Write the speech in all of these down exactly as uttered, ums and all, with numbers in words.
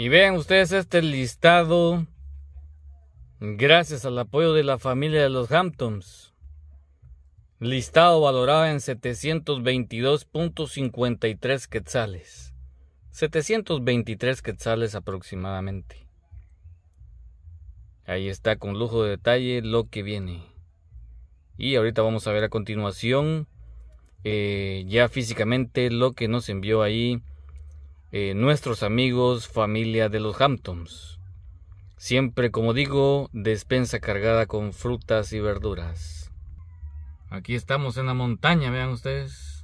Y vean ustedes este listado, gracias al apoyo de la familia de los Hamptons. Listado valorado en setecientos veintidós punto cincuenta y tres quetzales. setecientos veintitrés quetzales aproximadamente. Ahí está con lujo de detalle lo que viene. Y ahorita vamos a ver a continuación eh, ya físicamente lo que nos envió ahí eh, nuestros amigos, familia de los Hamptons. Siempre, como digo, despensa cargada con frutas y verduras. Aquí estamos en la montaña, vean ustedes.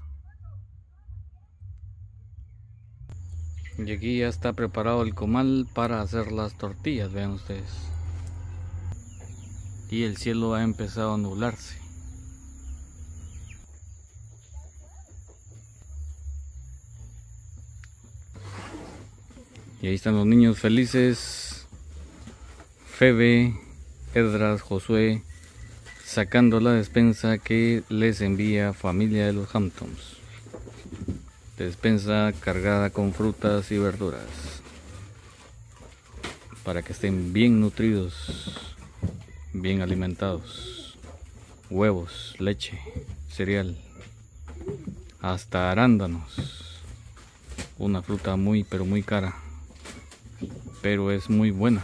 Y aquí ya está preparado el comal para hacer las tortillas, vean ustedes. Y el cielo ha empezado a nublarse. Y ahí están los niños felices. Febe, Edras, Josué, sacando la despensa que les envía familia de los Hamptons. Despensa cargada con frutas y verduras. Para que estén bien nutridos, bien alimentados. Huevos, leche, cereal, hasta arándanos. Una fruta muy pero muy cara, pero es muy buena.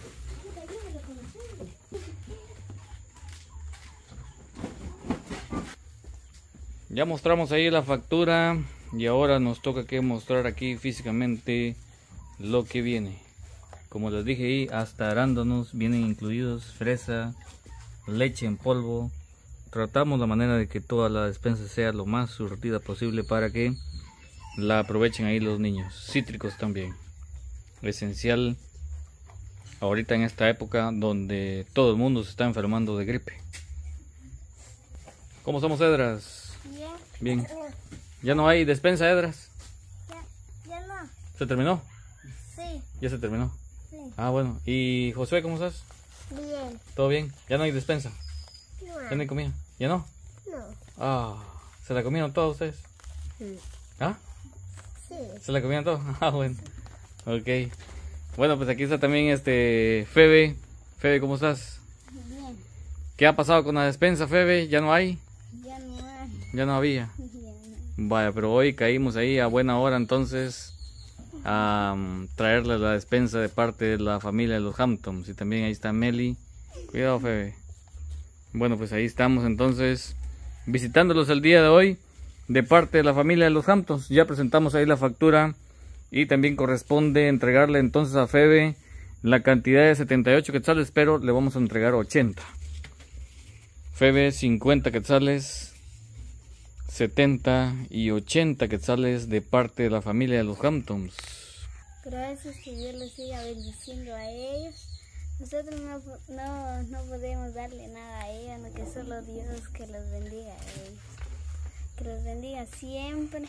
Ya mostramos ahí la factura y ahora nos toca que mostrar aquí físicamente lo que viene. Como les dije ahí, hasta arándanos vienen incluidos, fresa, leche en polvo. Tratamos la manera de que toda la despensa sea lo más surtida posible para que la aprovechen ahí los niños. Cítricos también. Esencial ahorita en esta época donde todo el mundo se está enfermando de gripe. ¿Cómo estamos, Edras? Bien. ¿Ya no hay despensa, Edras? Ya, ya no. ¿Se terminó? Sí. Ya se terminó. Sí. Ah, bueno. ¿Y Josué, cómo estás? Bien. ¿Todo bien? ¿Ya no hay despensa? No. ¿Ya no hay comida? ¿Ya no? No. Ah, ¿se la comieron todos ustedes? Sí. ¿Ah? Sí. ¿Se la comieron todos? Ah, bueno. Ok. Bueno, pues aquí está también este Febe. Febe, ¿cómo estás? Bien. ¿Qué ha pasado con la despensa, Febe? ¿Ya no hay? Ya no hay. Ya no había. Ya no. Vaya, pero hoy caímos ahí a buena hora entonces a um, traerles la despensa de parte de la familia de los Hamptons. Y también ahí está Meli. Cuidado, Febe. Bueno, pues ahí estamos entonces visitándolos el día de hoy de parte de la familia de los Hamptons. Ya presentamos ahí la factura y también corresponde entregarle entonces a Febe la cantidad de setenta y ocho quetzales, pero le vamos a entregar ochenta. Febe cincuenta quetzales, setenta y ochenta quetzales de parte de la familia de los Hamptons. Gracias, que Dios los siga bendiciendo a ellos. Nosotros no, no, no podemos darle nada a ellos, no, que solo Dios que los bendiga a ellos. Que los bendiga siempre.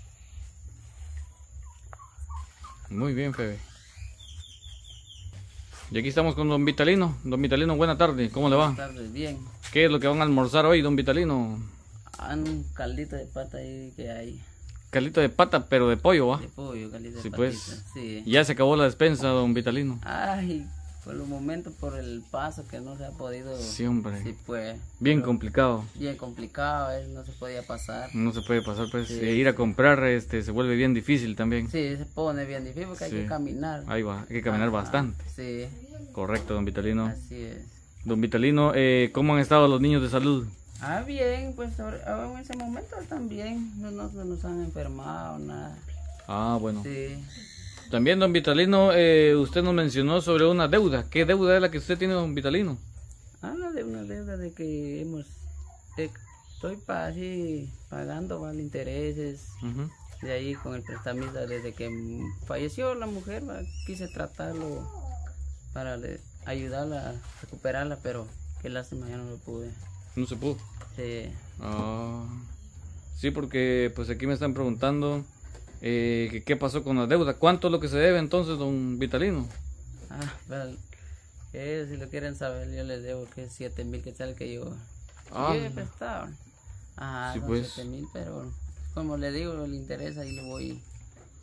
Muy bien, Febe. Y aquí estamos con don Vitalino. Don Vitalino, buena tarde. ¿Cómo le va? Buenas tardes, bien. ¿Qué es lo que van a almorzar hoy, don Vitalino? Ah, un caldito de pata ahí que hay. Caldito de pata, pero de pollo, ¿va? De pollo, caldito de Sí, patita. pues. Sí. Ya se acabó la despensa, don Vitalino. Ay, por los momentos, por el paso que no se ha podido. Sí, hombre. Sí, pues. Bien pero complicado. Bien complicado, eh, no se podía pasar. No se puede pasar, pues. Sí. eh, ir a comprar este se vuelve bien difícil también. Sí, se pone bien difícil porque Sí. hay que caminar. Ahí va, hay que caminar Ajá, bastante. Sí, Correcto, don Vitalino. así es. Don Vitalino, eh, ¿cómo han estado los niños de salud? Ah, bien, pues ahora- ahora en ese momento también no nos, no nos han enfermado, nada. Ah, bueno. Sí. También, don Vitalino, eh, usted nos mencionó sobre una deuda. ¿Qué deuda es la que usted tiene, don Vitalino? Habla de una deuda de que hemos, eh, estoy pa- así pagando ¿va? intereses, Ujú. de ahí con el prestamista desde que mm, falleció la mujer, ¿va? Quise tratarlo para le- ayudarla a recuperarla, pero qué lástima, ya no lo pude. No se pudo. Sí. Ah, sí, porque pues aquí me están preguntando eh, que qué pasó con la deuda. ¿Cuánto es lo que se debe entonces, don Vitalino? Ah, pero, eh, si lo quieren saber, yo les debo que es siete mil quetzales que yo, Ah. yo he prestado. Ajá, Sí, son pues. siete mil, pero como le digo, el interés ahí lo voy.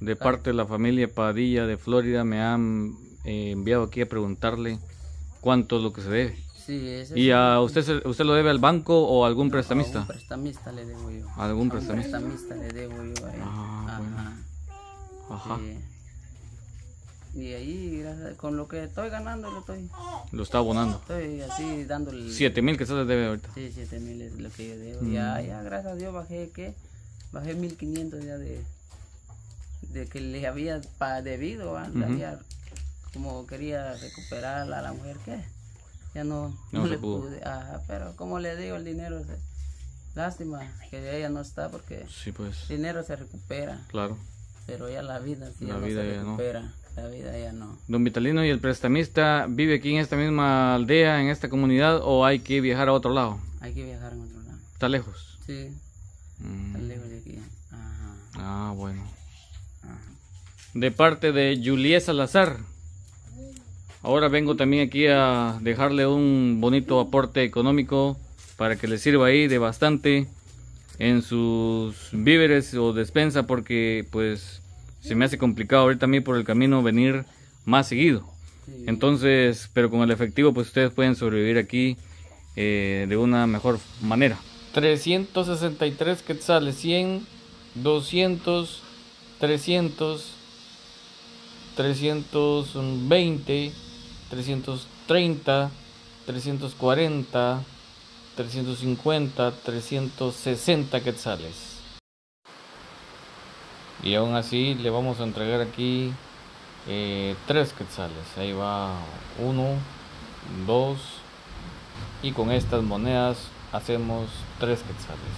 de parte de la familia Padilla de Florida me han eh, enviado aquí a preguntarle cuánto es lo que se debe. Sí, ese ¿Y es a el- usted se- usted lo debe al banco o a algún prestamista? A un prestamista le debo yo. ¿A algún A un prestamista? prestamista le debo yo a él. Ah, bueno. Ajá. Ajá. Sí. Y ahí, gracias- con lo que estoy ganando, lo estoy, Lo está abonando. estoy así dándole. Siete mil que se les debe ahorita. Sí, siete mil es lo que yo debo. Mm. Ya, ya, gracias a Dios bajé, ¿qué? Bajé mil quinientos ya de, de que le había pa- debido, ¿va? Le Ujú. había- como quería recuperar a la mujer, ¿qué? Ya no, No no se le pudo. pude. Ajá, pero como le digo, el dinero, se- lástima que ella no está porque Sí, pues, el dinero se recupera, claro. pero ya la vida sí La ya no vida se ya no. recupera. La vida ya no. Don Vitalino, ¿y el prestamista vive aquí en esta misma aldea, en esta comunidad, o hay que viajar a otro lado? Hay que viajar a otro lado. ¿Está lejos? Sí, Mm. está lejos de aquí. Ajá, Ah, bueno. ajá. De parte de Juliet Salazar. Ahora vengo también aquí a dejarle un bonito aporte económico para que le sirva ahí de bastante en sus víveres o despensa, porque pues se me hace complicado ahorita a mí por el camino venir más seguido. Sí. Entonces, pero con el efectivo pues ustedes pueden sobrevivir aquí eh, de una mejor manera. trescientos sesenta y tres quetzales, cien, doscientos, trescientos, trescientos veinte, trescientos treinta, trescientos cuarenta, trescientos cincuenta, trescientos sesenta quetzales. Y aún así le vamos a entregar aquí eh, tres quetzales. Ahí va uno, dos, y con estas monedas hacemos tres quetzales.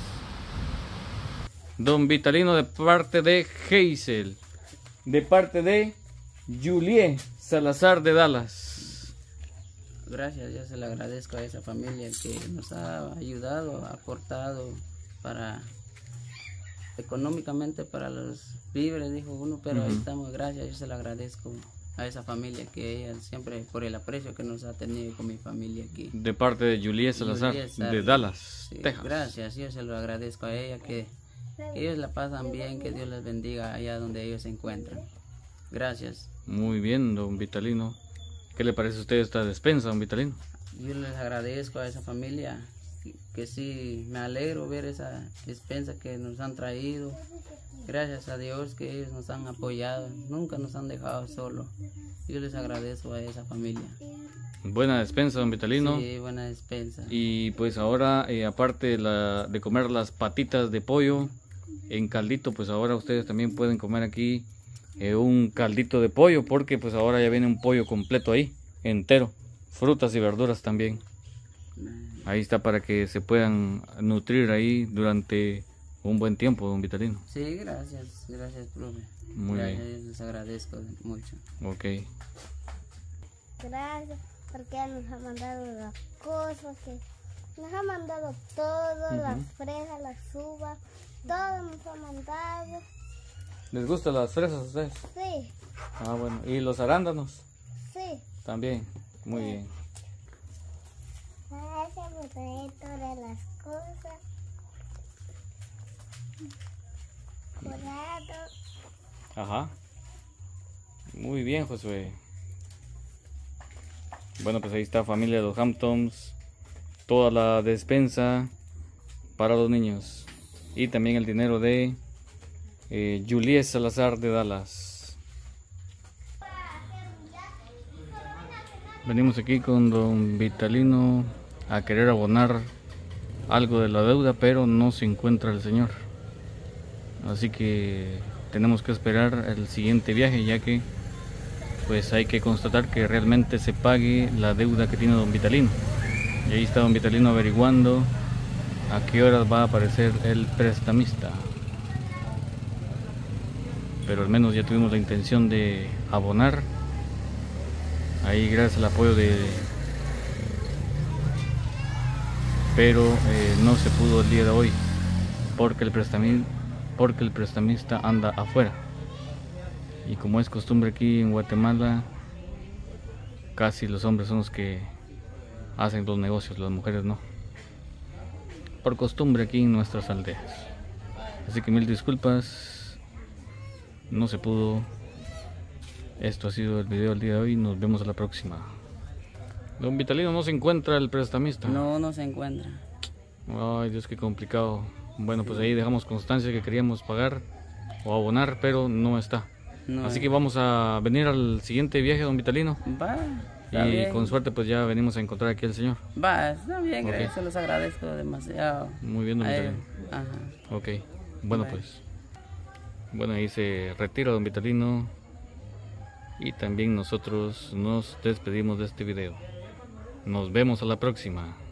Don Vitalino, de parte de Hazel, de parte de Juliet Salazar de Dallas. Gracias, yo se le agradezco a esa familia que nos ha ayudado, aportado para económicamente para los víveres, dijo uno, pero ahí Ujú. estamos, gracias, yo se le agradezco a esa familia que ella siempre por el aprecio que nos ha tenido con mi familia aquí. De parte de Juliet Salazar Juliet Sal- de Dallas, Sí, Texas. gracias, yo se lo agradezco a ella, que, que ellos la pasan bien, que Dios les bendiga allá donde ellos se encuentran. Gracias. Muy bien, don Vitalino. ¿Qué le parece a usted esta despensa, don Vitalino? Yo les agradezco a esa familia, que, que sí, me alegro ver esa despensa que nos han traído. Gracias a Dios que ellos nos han apoyado, nunca nos han dejado solos. Yo les agradezco a esa familia. Buena despensa, don Vitalino. Sí, buena despensa. Y pues ahora, eh, aparte de, la, de comer las patitas de pollo en caldito, pues ahora ustedes también pueden comer aquí eh, un caldito de pollo, porque pues ahora ya viene un pollo completo ahí, entero, frutas y verduras también. Ahí está para que se puedan nutrir ahí durante un buen tiempo, don Vitalino. Sí, gracias, gracias, profe. Muy gracias, bien. les agradezco mucho. Ok. Gracias, porque él nos ha mandado las cosas, que nos ha mandado todo, las fresas, las uvas, todo nos ha mandado. ¿Les gustan las fresas a ustedes? Sí, Ah, bueno. ¿Y los arándanos? sí. También. Muy bien. Gracias por traer todas las cosas. Curado. Ajá. Muy bien, Josué. Bueno, pues ahí está familia de los Hamptons. Toda la despensa para los niños. Y también el dinero de eh, Juliet Salazar de Dallas. Venimos aquí con don Vitalino a querer abonar algo de la deuda, pero no se encuentra el señor. Así que tenemos que esperar el siguiente viaje, ya que pues hay que constatar que realmente se pague la deuda que tiene don Vitalino. Y ahí está don Vitalino averiguando a qué horas va a aparecer el prestamista. Pero al menos ya tuvimos la intención de abonar. Ahí gracias al apoyo de... Pero eh, no se pudo el día de hoy porque el prestamista, porque el prestamista anda afuera. Y como es costumbre aquí en Guatemala, casi los hombres son los que hacen los negocios, las mujeres no. Por costumbre aquí en nuestras aldeas. Así que mil disculpas. no se pudo. Esto ha sido el video del día de hoy. Nos vemos a la próxima. Don Vitalino, ¿no se encuentra el prestamista? No, no se encuentra. Ay, Dios, qué complicado. Bueno, pues ahí dejamos constancia que queríamos pagar o abonar, pero no está. No. Así que vamos a venir al siguiente viaje, don Vitalino. Va, está Y bien. con suerte pues ya venimos a encontrar aquí al señor. Va, está bien, Ok. gracias, se los agradezco demasiado. Muy bien, don A Vitalino. ellos. Ajá. Ok, bueno Bye. pues. Bueno, ahí se retira don Vitalino. Y también nosotros nos despedimos de este video. Nos vemos a la próxima.